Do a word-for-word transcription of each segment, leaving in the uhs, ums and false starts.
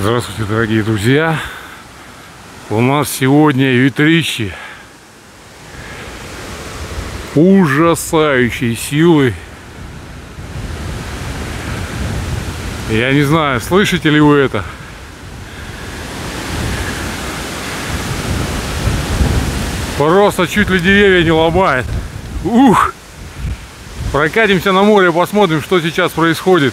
Здравствуйте, дорогие друзья! У нас сегодня ветрище ужасающей силы. Я не знаю, слышите ли вы это? Просто чуть ли деревья не ломает. Ух! Прокатимся на море, посмотрим, что сейчас происходит.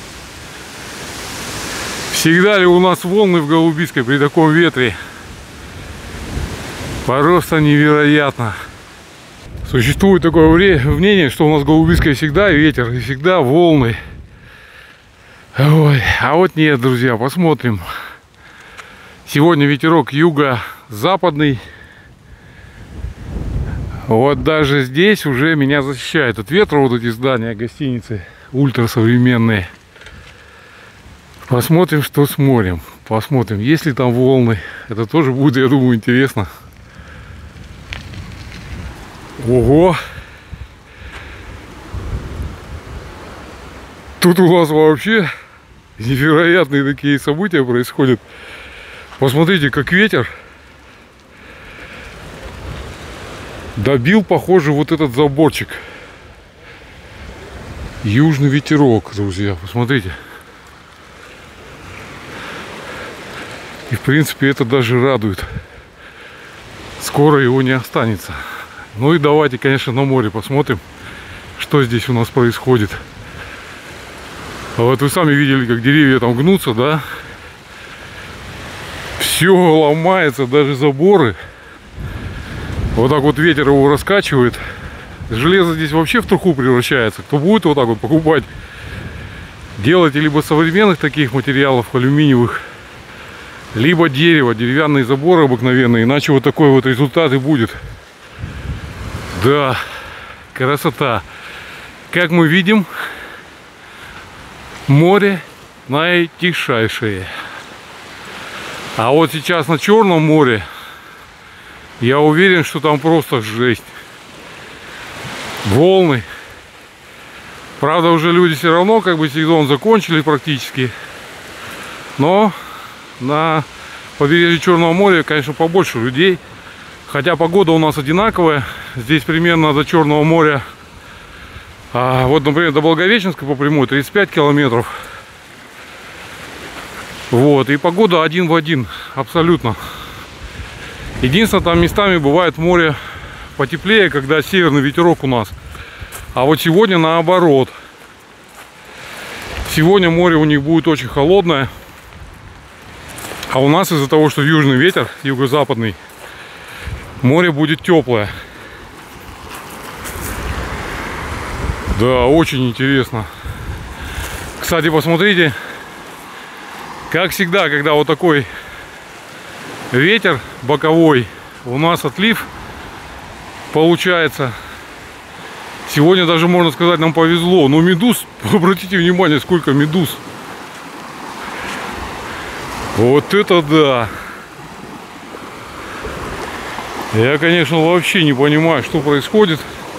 Всегда ли у нас волны в Голубицкой при таком ветре? Просто невероятно. Существует такое мнение, что у нас в Голубицкой всегда ветер и всегда волны. Ой, а вот нет, друзья, посмотрим. Сегодня ветерок юго-западный. Вот даже здесь уже меня защищает от ветра вот эти здания гостиницы ультрасовременные. Посмотрим, что с морем. Посмотрим, есть ли там волны. Это тоже будет, я думаю, интересно. Ого! Тут у нас вообще невероятные такие события происходят. Посмотрите, как ветер добил, похоже, вот этот заборчик. Южный ветерок, друзья, посмотрите. И в принципе это даже радует. Скоро его не останется. Ну и давайте, конечно, на море посмотрим, что здесь у нас происходит. А вот вы сами видели, как деревья там гнутся, да? Все ломается, даже заборы. Вот так вот ветер его раскачивает. Железо здесь вообще в труху превращается. Кто будет вот так вот покупать, делайте либо современных таких материалов, алюминиевых, либо дерево, деревянные заборы обыкновенные. Иначе вот такой вот результат и будет. Да, красота. Как мы видим, море наитишайшее. А вот сейчас на Черном море, я уверен, что там просто жесть. Волны. Правда, уже люди все равно как бы сезон закончили практически. Но на побережье Черного моря, конечно, побольше людей. Хотя погода у нас одинаковая. Здесь примерно до Черного моря. А вот, например, до Благовещенска по прямой тридцать пять километров. Вот. И погода один в один. Абсолютно. Единственное, там местами бывает море потеплее, когда северный ветерок у нас. А вот сегодня наоборот. Сегодня море у них будет очень холодное. А у нас из-за того, что южный ветер, юго-западный, море будет теплое. Да, очень интересно. Кстати, посмотрите, как всегда, когда вот такой ветер боковой, у нас отлив получается. Сегодня даже, можно сказать, нам повезло. Но медуз, обратите внимание, сколько медуз. Вот это да! Я, конечно, вообще не понимаю, что происходит.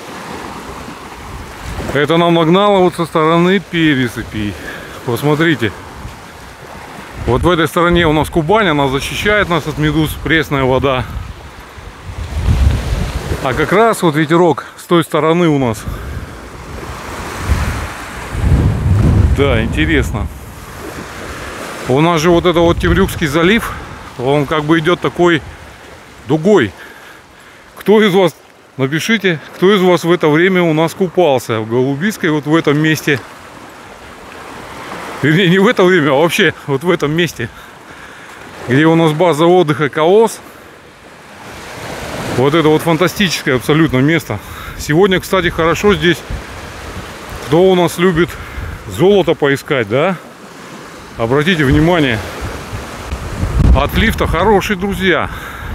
Это нам нагнало вот со стороны пересыпей. Посмотрите. Вот в этой стороне у нас Кубань, она защищает нас от медуз, пресная вода. А как раз вот ветерок с той стороны у нас. Да, интересно. У нас же вот это вот Темрюкский залив, он как бы идет такой дугой. Кто из вас, напишите, кто из вас в это время у нас купался в Голубицкой, вот в этом месте. Вернее, не в это время, а вообще вот в этом месте, где у нас база отдыха Колосс. Вот это вот фантастическое абсолютно место. Сегодня, кстати, хорошо здесь, кто у нас любит золото поискать, да? Обратите внимание, отлив-то хороший, друзья.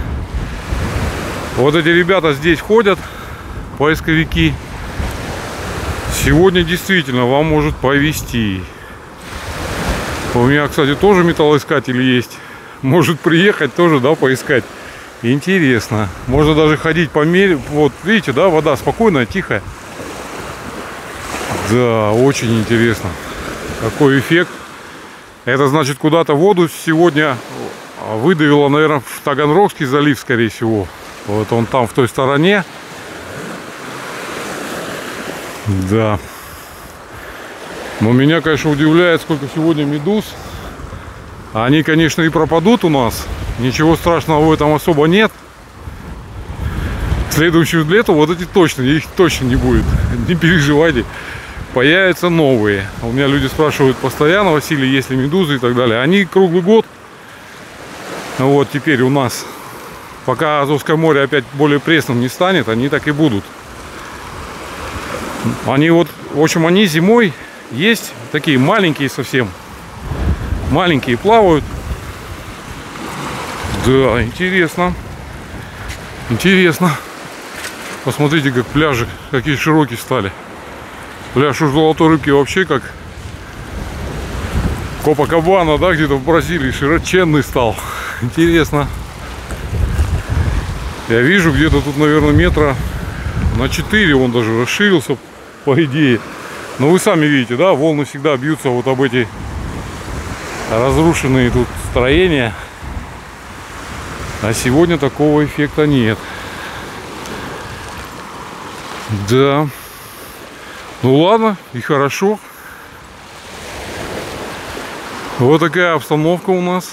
Вот эти ребята здесь ходят, поисковики. Сегодня действительно вам может повезти. У меня, кстати, тоже металлоискатель есть. Может приехать тоже, да, поискать. Интересно. Можно даже ходить по мере. Вот, видите, да, вода спокойная, тихая. Да, очень интересно. Какой эффект. Это значит, куда-то воду сегодня выдавило, наверное, в Таганрогский залив, скорее всего. Вот он там, в той стороне. Да. Но меня, конечно, удивляет, сколько сегодня медуз. Они, конечно, и пропадут у нас. Ничего страшного в этом особо нет. В следующем лету вот эти точно, их точно не будет. Не переживайте. Появятся новые. У меня люди спрашивают постоянно: Василий, есть ли медузы и так далее. Они круглый год. Вот теперь у нас, пока Азовское море опять более пресным не станет, они так и будут. Они вот, в общем, они зимой есть такие маленькие совсем. Маленькие плавают. Да, интересно. Интересно. Посмотрите, как пляжи, какие широкие стали. Пляж у Золотой Рыбки вообще как Копакабана, да, где-то в Бразилии, широченный стал. Интересно. Я вижу, где-то тут, наверное, метра на четыре он даже расширился, по идее. Но вы сами видите, да, волны всегда бьются вот об эти разрушенные тут строения. А сегодня такого эффекта нет. Да. Ну ладно, и хорошо. Вот такая обстановка у нас.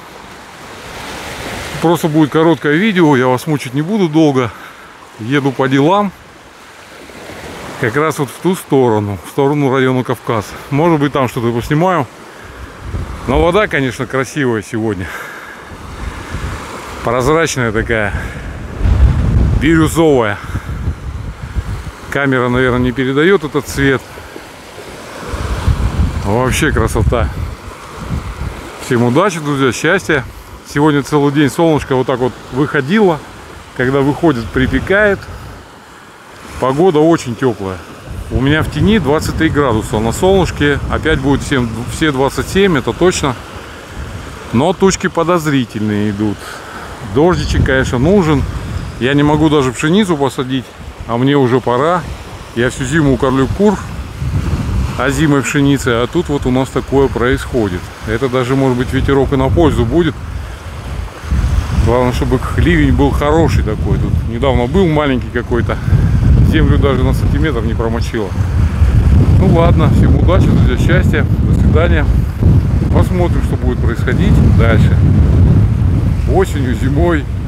Просто будет короткое видео, я вас мучить не буду долго. Еду по делам. Как раз вот в ту сторону, в сторону района Кавказ. Может быть, там что-то поснимаю. Но вода, конечно, красивая сегодня. Прозрачная такая. Бирюзовая. Камера, наверное, не передает этот цвет. Вообще красота. Всем удачи, друзья, счастья. Сегодня целый день солнышко вот так вот выходило. Когда выходит, припекает. Погода очень теплая. У меня в тени двадцать три градуса. На солнышке опять будет всем, все двадцать семь, это точно. Но тучки подозрительные идут. Дождичек, конечно, нужен. Я не могу даже пшеницу посадить. А мне уже пора. Я всю зиму кормлю кур озимой пшеницы. А тут вот у нас такое происходит. Это даже, может быть, ветерок и на пользу будет. Главное, чтобы ливень был хороший такой. Тут недавно был маленький какой-то. Землю даже на сантиметр не промочило. Ну ладно, всем удачи, друзья, счастья. До свидания. Посмотрим, что будет происходить дальше. Осенью, зимой.